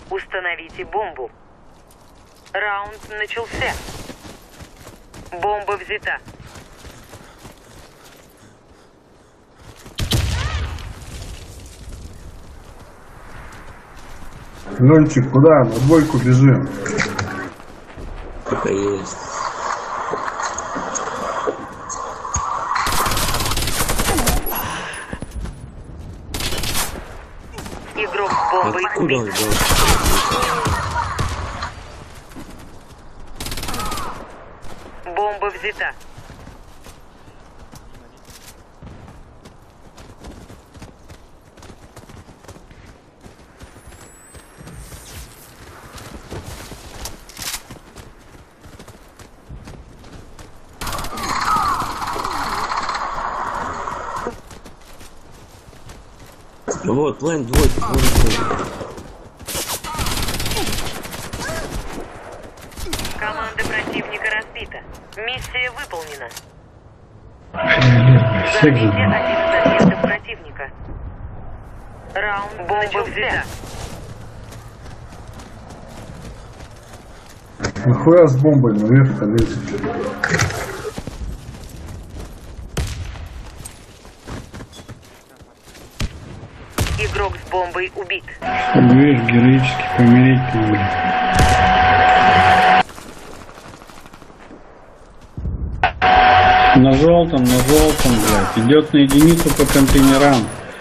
Установите бомбу. Раунд начался. Бомба взята. Ленчик, куда? На двойку бежим. Пока есть. Игрок с бомбой Откуда он убит. взял? Бомба взята. Вот, план двойка. Команда противника разбита. Миссия выполнена. Займите один из объектов противника. Раунд начался. Нахуя с бомбой наверх-то лезет? Игрок с бомбой убит. Говоришь, героически помереть надо. На желтом, блядь. Идет на единицу по контейнерам.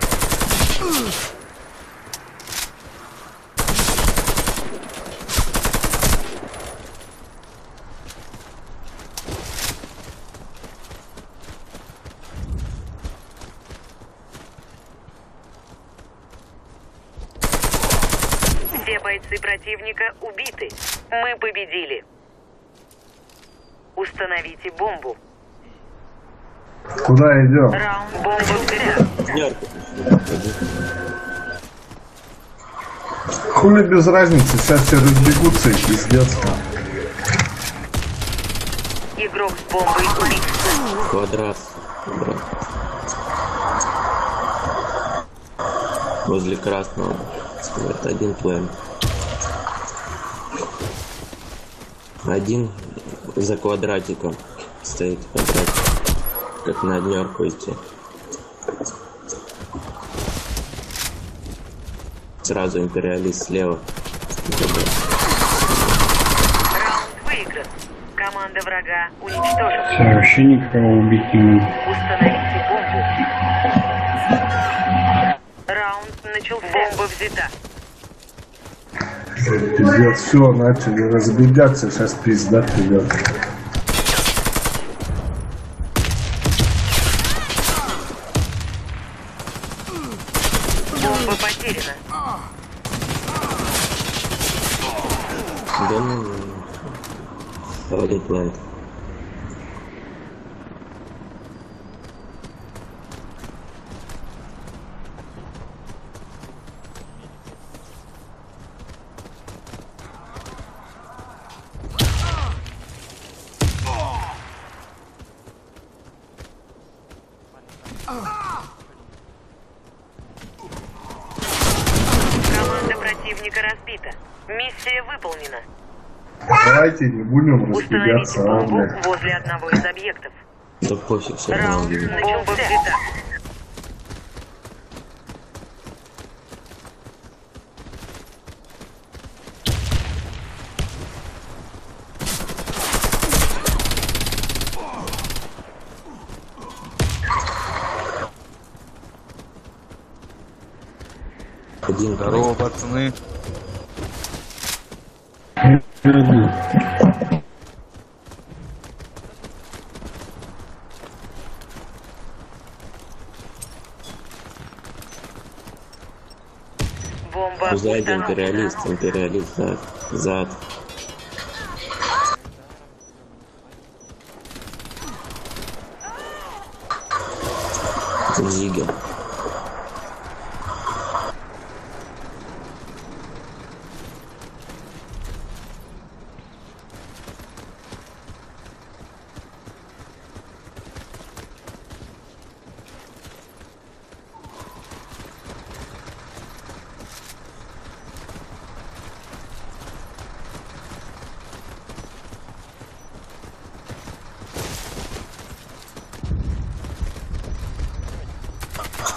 Все бойцы противника убиты. Мы победили. Установите бомбу. Куда идем? Раунд бомба взята. Хули без разницы, сейчас все разбегутся и пиздец. Игрок с бомбой убит. Квадрат. Возле красного. Вот один план. Один за квадратиком стоит квадратик. Как на однерку идти. Сразу империалист слева. Раунд выигран. Команда врага уничтожена. Все, вообще никого убить не могу. Установите бомбу. Раунд начался. Бомба взята. Пиздец, все, начали разбегаться, сейчас пизда придет. Бомба потеряна. Да ну, один план. Команда противника разбита. Миссия выполнена. Давайте не будем Установите разбегаться, бомбу блядь. возле одного из объектов. Да пофиг, все Раунд равно. бомба взята. Один Здорово, пацаны. Бомба Сзади установлена. империалист, зад. Зига.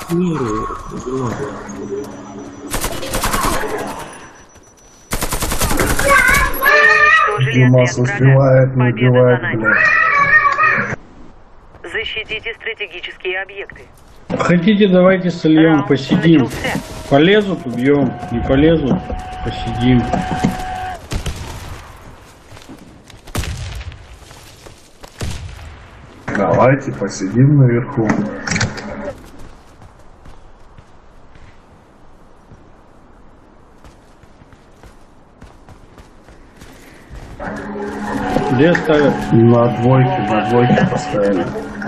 Миру, дела. Уничтожили Димас отряд успевает, врага. не Победа за убивает, нами. блядь. Защитите стратегические объекты. Хотите, давайте сольем, Раунд посидим. начался. Полезут, убьем. Не полезут, посидим. Давайте посидим наверху. Где ставят? На двойке поставили.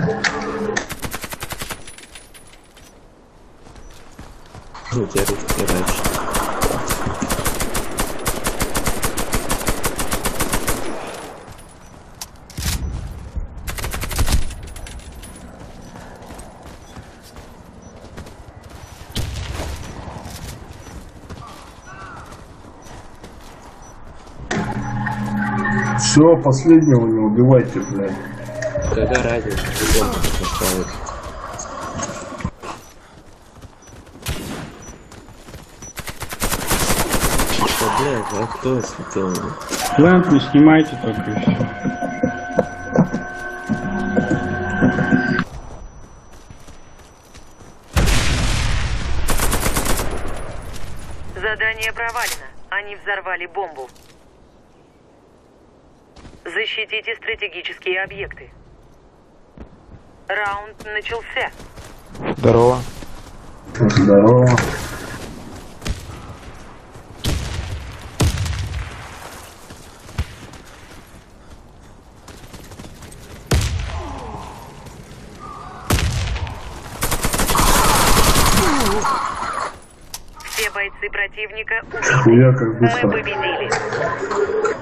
Ну, тебя русский раньше. Все, последнего не убивайте, блядь. Какая разница, что он поставит? Да, блядь, а кто осветил? Плент не снимайте только и все. Задание провалено. Они взорвали бомбу. Защитите стратегические объекты. Раунд начался. Здорово. Здорово. Все бойцы противника Хуя убиты. как Мы быстро. победили.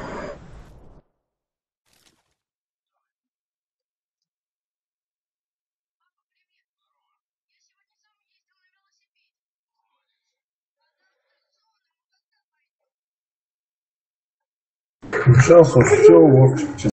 Сейчас вот все, вот